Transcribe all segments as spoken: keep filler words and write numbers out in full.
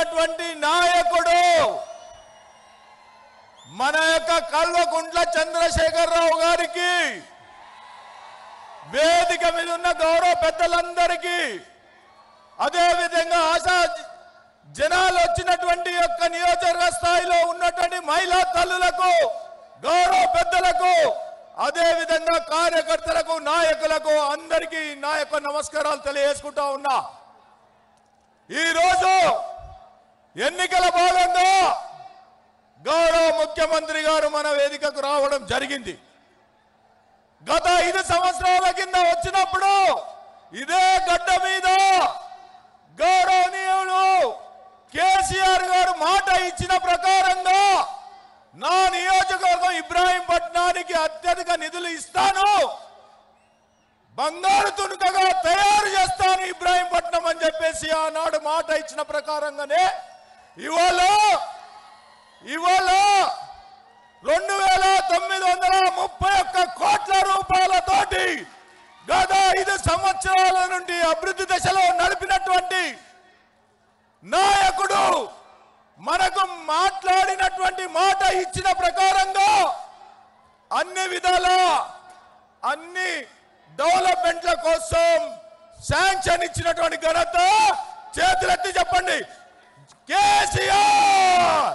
ఉన్నటువంటి నాయకుడు మన యొక్క కల్వకుంట్ల చంద్రశేఖరరావు గారికి, వేదిక మీద ఉన్న గౌరవ పెద్దలందరికీ, అదే విధంగా ఆశా జనాలు వచ్చినటువంటి యొక్క నియోజకవర్గ స్థాయిలో ఉన్నటువంటి మహిళా తల్లులకు, గౌరవ పెద్దలకు, అదే విధంగా కార్యకర్తలకు, నాయకులకు అందరికీ నా యొక్క నమస్కారాలు తెలియజేసుకుంటా ఉన్నా. ఈరోజు ఎన్నికల భాగంగా గౌరవ ముఖ్యమంత్రి గారు మన వేదికకు రావడం జరిగింది. గత ఐదు సంవత్సరాల కింద వచ్చినప్పుడు ఇదే గడ్డ మీద గౌరవనీయులు కేసీఆర్ గారు మాట ఇచ్చిన ప్రకారంగా నా నియోజకవర్గం ఇబ్రాహీంపట్నానికి అత్యధిక నిధులు ఇస్తాను, బంగారు తునుకగా తయారు చేస్తాను ఇబ్రాహీంపట్నం అని చెప్పేసి ఆనాడు మాట ఇచ్చిన ప్రకారంగానే ఇవాళ ఇవాళ రెండు వేల తొమ్మిది వందల ముప్పై ఒక్క కోట్ల రూపాయలతోటి గత ఐదు సంవత్సరాల నుండి అభివృద్ధి దశలో నడిపినటువంటి నాయకుడు మనకు మాట్లాడినటువంటి మాట ఇచ్చిన ప్రకారంగా అన్ని విధాల అన్ని డెవలప్మెంట్ల కోసం శాంక్షన్ ఇచ్చినటువంటి ఘనత చేతులెత్తి చెప్పండి కేసీఆర్.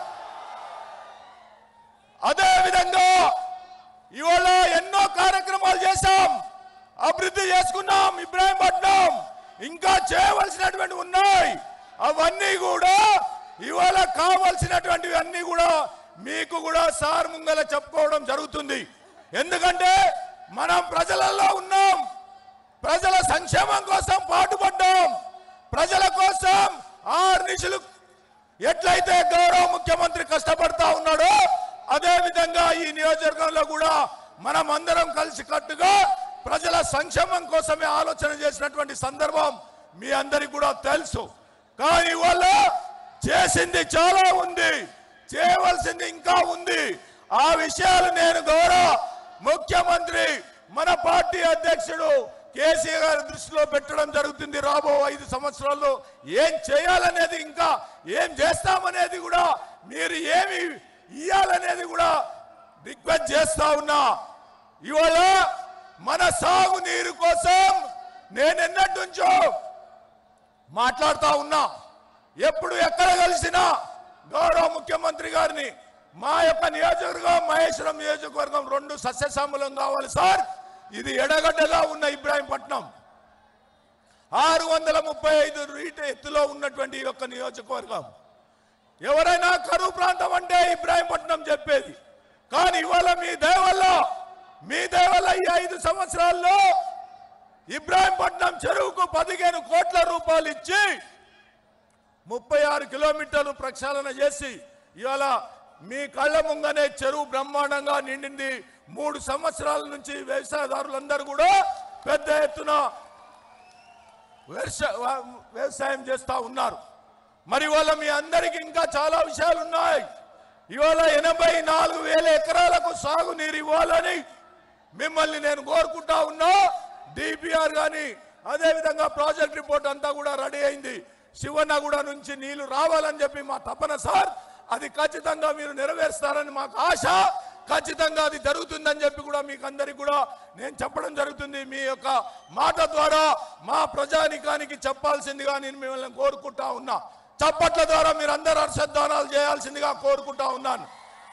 అదే విధంగా ఇవాళ ఎన్నో కార్యక్రమాలు చేశాం, అభివృద్ధి చేసుకున్నాం ఇబ్రాహీంపట్నం, ఇంకా చేయవలసినటువంటి ఉన్నాయి. అవన్నీ కూడా ఇవాళ కావాల్సినటువంటివి అన్ని కూడా మీకు కూడా సార్ ముంగల చెప్పుకోవడం జరుగుతుంది. ఎందుకంటే మనం ప్రజలలో ఉన్నాం, ప్రజల సంక్షేమం కోసం పాటుపడ్డాం, ప్రజల కోసం ఆరు నిశలు ఎట్లయితే గౌరవ ముఖ్యమంత్రి కష్టపడతా ఉన్నాడో అదే విధంగా ఈ నియోజకవర్గంలో కూడా మనం అందరం కలిసి కట్టుగా ప్రజల సంక్షేమం కోసమే ఆలోచన చేసినటువంటి సందర్భం మీ అందరికి కూడా తెలుసు. కానీ ఇవాళ చేసింది చాలా ఉంది, చేయవలసింది ఇంకా ఉంది. ఆ విషయాలు నేను గౌరవ ముఖ్యమంత్రి మన పార్టీ అధ్యక్షుడు కేసీఆర్ గారి దృష్టిలో పెట్టడం జరుగుతుంది. రాబో ఐదు సంవత్సరాల్లో ఏం చేయాలనేది, ఇంకా ఏం చేస్తామనేది కూడా, మీరు ఏమి ఇయ్యాలనేది కూడా రిక్వెస్ట్ చేస్తా ఉన్నా. ఇవాళ మన సాగు నీరు కోసం నేను ఎన్నటి నుంచో మాట్లాడుతా ఉన్నా. ఎప్పుడు ఎక్కడ కలిసినా గౌరవ ముఖ్యమంత్రి గారిని మా యొక్క నియోజకవర్గం మహేశ్వరం నియోజకవర్గం రెండు సస్యశ్యామలం కావాలి సార్. ఇది ఎడగడ్డగా ఉన్న ఇబ్రాహీంపట్నం ఆరు వందల ముప్పై ఐదు రీట ఎత్తులో ఉన్నటువంటి ఈ యొక్క నియోజకవర్గం. ఎవరైనా కరువు ప్రాంతం అంటే ఇబ్రాహీంపట్నం చెప్పేది. కానీ ఇవాళ మీ దయ వల్ల మీ దయ వల్ల ఈ ఐదు సంవత్సరాల్లో ఇబ్రాహీంపట్నం చెరువుకు పదిహేను కోట్ల రూపాయలు ఇచ్చి ముప్పై ఆరు కిలోమీటర్లు ప్రక్షాళన చేసి ఇవాళ మీ కళ్ళ ముంగనే చెరువు బ్రహ్మాండంగా నిండింది. మూడు సంవత్సరాల నుంచి వ్యవసాయదారులందరూ కూడా పెద్ద ఎత్తున వ్యవసాయం చేస్తా ఉన్నారు. మరి ఇవాళ మీ అందరికి ఇంకా చాలా విషయాలు ఉన్నాయి. ఇవాళ ఎనభై నాలుగు వేల ఎకరాలకు సాగునీరు ఇవ్వాలని మిమ్మల్ని నేను కోరుకుంటా ఉన్నా. డిపిఆర్ కానీ అదేవిధంగా ప్రాజెక్ట్ రిపోర్ట్ అంతా కూడా రెడీ అయింది. శివన్నగూడ నుంచి నీళ్లు రావాలని చెప్పి మా తపన సార్. అది ఖచ్చితంగా మీరు నెరవేరుస్తారని మాకు ఆశ. ఖచ్చితంగా అది జరుగుతుందని చెప్పి కూడా మీకు అందరికి కూడా నేను చెప్పడం జరుగుతుంది. మీ యొక్క మాట ద్వారా మా ప్రజానికానికి చెప్పాల్సిందిగా నేను మిమ్మల్ని కోరుకుంటా ఉన్నా. చప్పట్ల ద్వారా మీరు అందరూ హర్షధ్వానాలు చేయాల్సిందిగా కోరుకుంటా ఉన్నాను.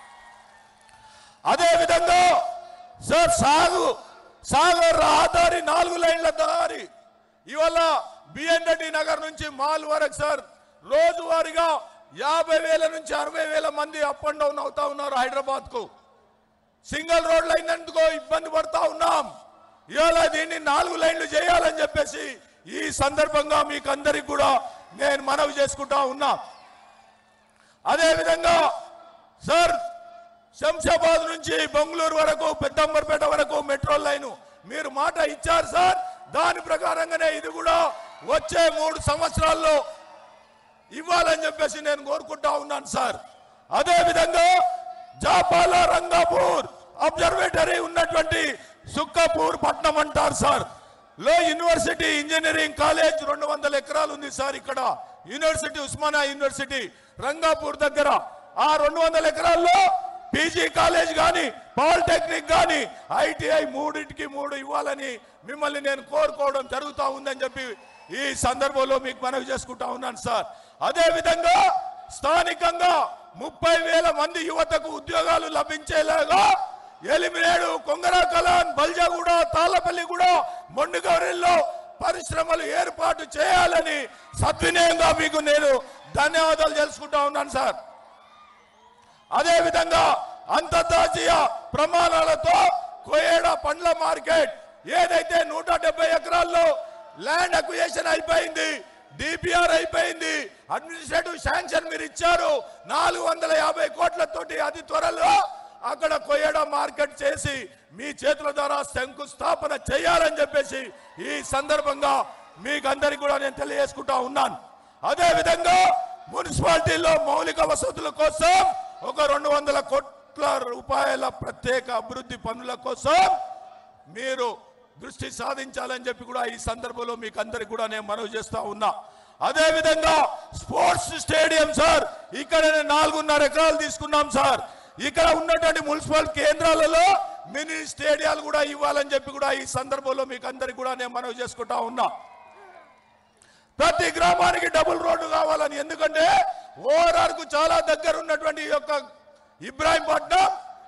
అదే విధంగా సార్ సాగు సాగు రహదారి నాలుగు లైన్ల దారి ఇవాళ బిఎన్ రెడ్డి నగర్ నుంచి మాల్ వరకు సార్ రోజువారీగా యాభై వేల నుంచి అరవై వేల మంది అప్ అండ్ డౌన్ అవుతా ఉన్నారు హైదరాబాద్ కు. సింగిల్ రోడ్ లైన్ ఎందుకో ఇబ్బంది పడతా ఉన్నాం. ఇవాళ దీన్ని నాలుగు లైన్లు చేయాలని చెప్పేసి ఈ సందర్భంగా మీకు అందరికి కూడా నేను మనవి చేసుకుంటా ఉన్నా. అదే విధంగా సార్ శంషాబాద్ నుంచి బెంగళూరు వరకు పెద్దంబర్పేట వరకు మెట్రో లైన్ మీరు మాట ఇచ్చారు సార్. దాని ప్రకారంగానే ఇది కూడా వచ్చే మూడు సంవత్సరాల్లో ఇవ్వాలని చెప్పేసి నేను కోరుకుంటా ఉన్నాను సార్. అదే విధంగా జాపాల రంగాపూర్ అబ్జర్వేటరీ ఉన్నటువంటి సుక్కపూర్ పట్నం అంటారు సార్. లో యూనివర్సిటీ ఇంజనీరింగ్ కాలేజ్ రెండు వందల ఎకరాలు ఉంది సార్. ఇక్కడ యూనివర్సిటీ ఉస్మానియా యూనివర్సిటీ రంగాపూర్ దగ్గర ఆ రెండు వందల ఎకరాల్లో పీజీ కాలేజ్ కానీ పాలిటెక్నిక్ కానీ ఐటీఐ మూడింటికి మూడు ఇవ్వాలని మిమ్మల్ని నేను కోరుకోవడం జరుగుతూ ఉందని చెప్పి ఈ సందర్భంలో మీకు మనవి చేసుకుంటా ఉన్నాను సార్. అదే విధంగా స్థానికంగా ముప్పై వేల మంది యువతకు ఉద్యోగాలు లభించేలాగా ఎలిమినేడు, కొంగరకలాన్, బల్జాగూడ, తాళ్లపల్లిగూడ, మొండిగౌరెల్లో పరిశ్రమలు ఏర్పాటు చేయాలని సద్వినయంగా మీకు నేను ధన్యవాదాలు తెలుసుకుంటా ఉన్నాను సార్. అదే విధంగా అంతర్జాతీయ ప్రమాణాలతో కోయేడ పండ్ల మార్కెట్ ఏదైతే నూట డెబ్బై ఎకరాల్లో ల్యాండ్ అక్విజిషన్ అయిపోయింది, డిపిఆర్ అయిపోయింది, అడ్మినిస్ట్రేటివ్ శాంక్షన్ మీరు ఇచ్చారు నాలుగు వందల యాభై కోట్లతోటి అతి త్వరలో అక్కడ కోయేడ మార్కెట్ చేసి మీ చేతుల ద్వారా శంకుస్థాపన చేయాలని చెప్పేసి ఈ సందర్భంగా మీకు అందరికీ కూడా నేను తెలియజేసుకుంటా ఉన్నాను. అదే విధంగా మున్సిపాలిటీలో మౌలిక వసతుల కోసం ఒక రెండు వందల కోట్ల రూపాయల ప్రత్యేక అభివృద్ధి పనుల కోసం మీరు దృష్టి సాధించాలని చెప్పి కూడా ఈ సందర్భంలో మీకు అందరికి కూడా నేను మనవి చేస్తా ఉన్నా. అదే విధంగా స్పోర్ట్స్ స్టేడియం సార్, ఇక్కడ నాలుగున్నర ఎకరాలు తీసుకున్నాం సార్. ఇక్కడ ఉన్నటువంటి మున్సిపల్ కేంద్రాలలో మినీ స్టేడియాలు కూడా ఇవ్వాలని చెప్పి కూడా ఈ సందర్భంలో మీకు అందరికి కూడా నేను మనవి చేసుకుంటా ఉన్నా. ప్రతి గ్రామానికి డబుల్ రోడ్డు కావాలని, ఎందుకంటే ఓఆర్ఆర్ కు చాలా దగ్గర ఉన్నటువంటి ఈ యొక్క ఇబ్రాహీంపట్నం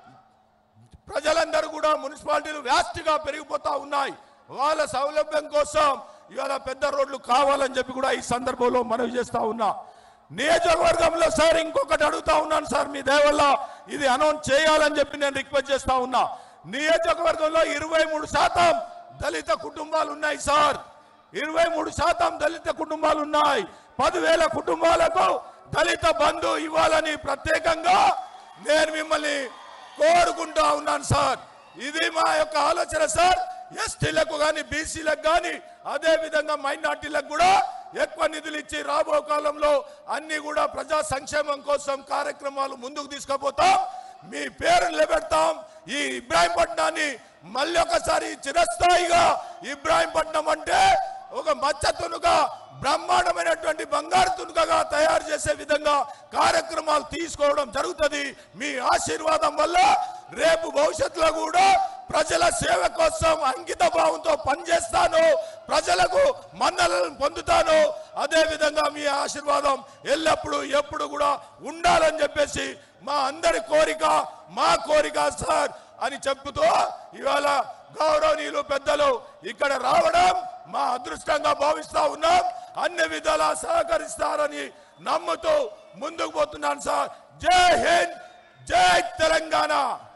ప్రజలందరూ కూడా మున్సిపాలిటీలు వ్యాస్తిగా పెరిగిపోతా ఉన్నాయి. వాళ్ళ సౌలభ్యం కోసం ఇవాళ పెద్ద రోడ్లు కావాలని చెప్పి కూడా ఈ సందర్భంలో మనవి చేస్తా ఉన్నా. నియోజకవర్గంలో సార్ ఇంకొకటి అడుగుతా ఉన్నాను సార్, మీ దయ వల్ల ఇది అనౌన్స్ చేయాలని చెప్పి నేను రిక్వెస్ట్ చేస్తా ఉన్నా. నియోజకవర్గంలో ఇరవై మూడు శాతం దళిత కుటుంబాలు ఉన్నాయి సార్. ఇరవై మూడు శాతం దళిత కుటుంబాలు ఉన్నాయి. పదివేల కుటుంబాలకు దళిత బంధు ఇవ్వాలని ప్రత్యేకంగా నేను మిమ్మల్ని కోరుకుంటా ఉన్నాను సార్. ఇది మా యొక్క ఆలోచన సార్. ఎస్టీలకు కానీ బీసీలకు కానీ అదే విధంగా మైనార్టీలకు కూడా ఎక్కువ నిధులు ఇచ్చి రాబో కాలంలో అన్ని కూడా ప్రజా సంక్షేమం కోసం కార్యక్రమాలు ముందుకు తీసుకుపోతాం. మీ పేరు నిలబెడతాం. ఈ ఇబ్రాహీంపట్నాన్ని మళ్ళీ ఒకసారి చిరస్థాయిగా ఇబ్రాహీంపట్నం అంటే ఒక మచ్చ తునుగా బ్రహ్మాండమైనటువంటి బంగారు తునుకగా తయారు చేసే విధంగా కార్యక్రమాలు తీసుకోవడం జరుగుతుంది. మీ ఆశీర్వాదం వల్ల రేపు భవిష్యత్తులో కూడా ప్రజల సేవ కోసం అంకిత భావంతో పనిచేస్తాను, ప్రజలకు మన్ననలను పొందుతాను. అదే విధంగా మీ ఆశీర్వాదం ఎల్లప్పుడూ ఎప్పుడు కూడా ఉండాలని చెప్పేసి మా అందరి కోరిక, మా కోరిక సార్ అని చెప్తూ ఇవాళ గౌరవనీయులు పెద్దలు ఇక్కడ రావడం మా అదృష్టంగా భావిస్తా ఉన్నాం. అన్ని విధాలా సహకరిస్తారని నమ్ముతూ ముందుకు పోతున్నాను సార్. జై హింద్, జై తెలంగాణ.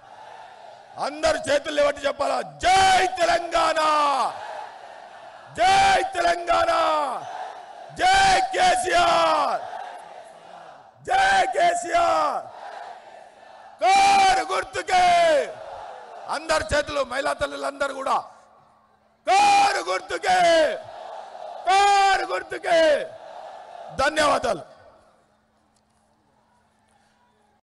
అందరు చేతులు లేవట్టి చెప్పాలా, జై తెలంగాణ, జై తెలంగాణ, జై కేసీఆర్, జై కేసీఆర్. కారు గుర్తుకే అందరు చేతులు, మహిళా తల్లులందరూ కూడా కారు గుర్తుకే, కారు గుర్తుకే. ధన్యవాదాలు.